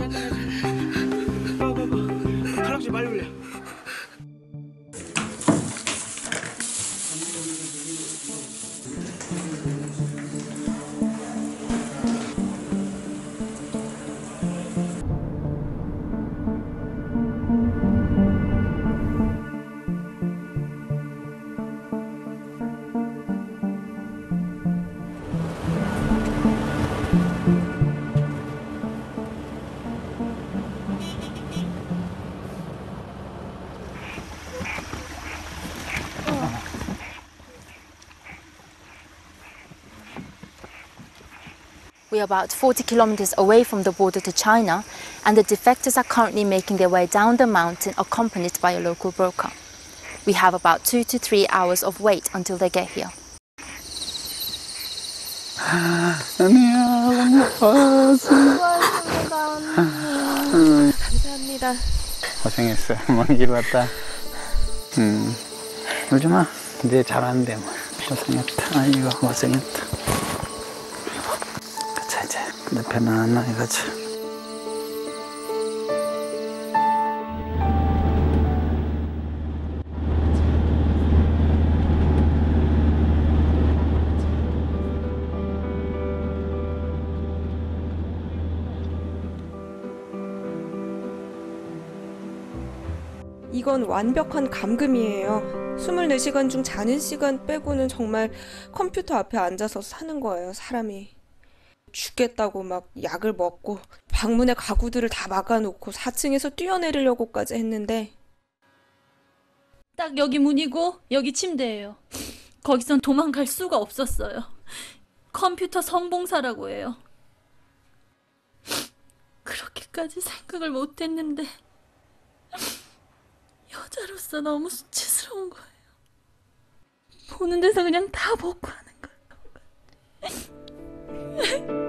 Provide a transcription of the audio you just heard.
할아버지 빨리 올려. We are about 40 kilometers away from the border to China, and the defectors are currently making their way down the mountain accompanied by a local broker. We have about 2 to 3 hours of wait until they get here. 감사합니다. 고생했어. 먼 길 왔다. 울지 마. 이제 잘하는데 뭐. 고생했다. 아이고 고생했다. 가자 이제. 내 편안하게 가자. 이건 완벽한 감금이에요. 24시간 중 자는 시간 빼고는 정말 컴퓨터 앞에 앉아서 사는 거예요, 사람이. 죽겠다고 막 약을 먹고 방문의 가구들을 다 막아놓고 4층에서 뛰어내리려고까지 했는데 딱 여기 문이고 여기 침대예요. 거기선 도망갈 수가 없었어요. 컴퓨터 성봉사라고 해요. 그렇게까지 생각을 못했는데 여자로서 너무 수치스러운 거예요. 보는 데서 그냥 다 벗고 하는 거예요.